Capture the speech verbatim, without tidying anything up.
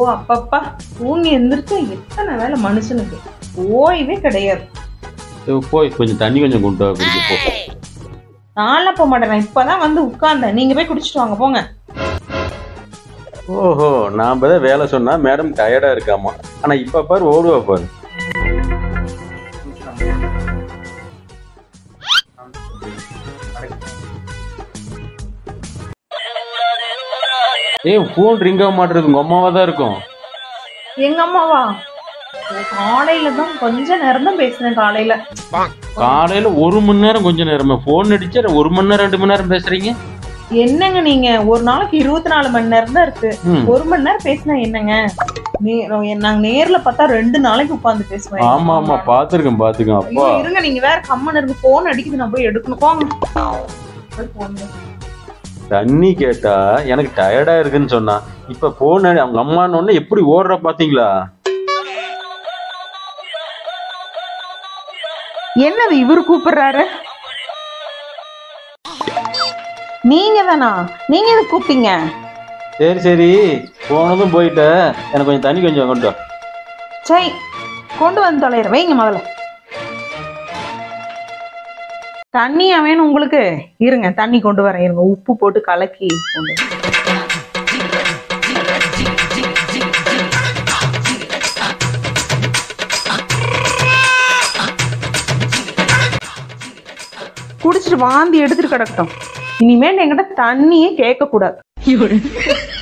அப்பப்பா தூங்கி எந்திரிச்சு எத்தனை வேலை மனுஷனுக்கு ஓய்வே கிடையாது. போய் கொஞ்சம் தண்ணி கொஞ்சம் கொண்டு வா குடிக்க போ. நான்லாம் போக மாட்டேன், நான் இப்பதான் வந்து உட்கார்ந்தேன். நீங்க போய் குடிச்சிட்டு வாங்க போங்க. ஓஹோ, நான் தான் வேலை சொன்னா மேடம் டயர்டா இருக்காமா, ஆனா இப்ப பாரு ஓடுவா பாரு. ஏய், போன் ரிங் ஆக மாட்டேங்குது. உங்க அம்மாவா தான் இருக்கும். எங்க அம்மாவா? காலையில தான் கொஞ்ச நேரம் தான் பேசுனேன். காலையில காலையில ஒரு மணி நேரம் கொஞ்ச நேரமா போன் அடிச்சா ஒரு மணி நேரம் ரெண்டு மணி நேரம் பேசுறீங்க? என்னங்க நீங்க, ஒரு நாளைக்கு இருபத்தி நாலு மணி நேரம் தான் இருக்கு. ஒரு மணி நேரம் பேசினா என்னங்க? நாங்க நேர்ல பார்த்தா ரெண்டு நாளைக்கு உட்கார்ந்து பேசுவேன். ஆமா ஆமா பாத்துருக்கேன் பாத்துக்கேன். அப்பா இருங்க, நீங்க வேற கம்மன் இருக்கு. போன் அடிக்குது, நான் போய் எடுக்கணும். போங்க. தண்ணி கேட்டா எனக்கு டயர்டா இருக்குன்னு சொன்னா, இப்ப போன் அவங்க அம்மான்னு ஒண்ணு எப்படி ஓடுற பாத்தீங்களா? என்னது இவரு கூப்பிடுறாரு? நீங்க தானா? நீங்க எது கூப்பிட்டீங்க? சரி சரி, போனதும் போயிட்ட, எனக்கு கொஞ்சம் தண்ணி கொஞ்சம் கொண்டு வா. சரி, கொண்டு வந்து தொலைற வைங்க. முதல்ல தண்ணியா வேணும் உங்களுக்கு? இருங்க, தண்ணி கொண்டு வரேன். இருங்க, உப்பு போட்டு கலக்கி கொண்டு குடிச்சிட்டு வாந்தி எடுத்துட்டு கிடக்கட்டும். இனிமேல் என்கிட்ட தண்ணியே கேட்க கூடாது.